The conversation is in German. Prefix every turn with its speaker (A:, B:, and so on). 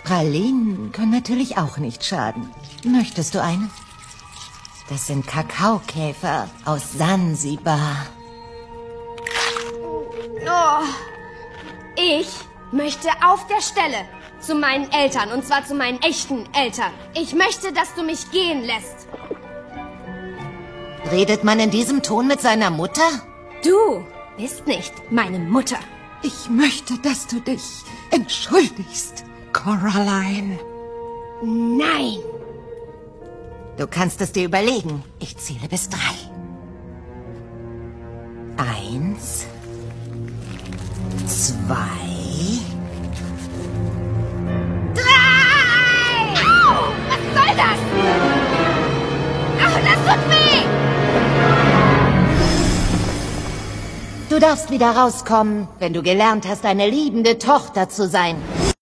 A: Pralinen können natürlich auch nicht schaden. Möchtest du eine? Das sind Kakaokäfer aus Sansibar.
B: Oh, ich möchte auf der Stelle zu meinen Eltern, und zwar zu meinen echten Eltern. Ich möchte, dass du mich gehen lässt.
A: Redet man in diesem Ton mit seiner Mutter?
B: Du bist nicht meine Mutter.
C: Ich möchte, dass du dich entschuldigst, Coraline.
B: Nein.
A: Du kannst es dir überlegen. Ich zähle bis 3. 1, 2...
B: 3! Au! Was soll das? Ach, das tut weh!
A: Du darfst wieder rauskommen, wenn du gelernt hast, eine liebende Tochter zu sein.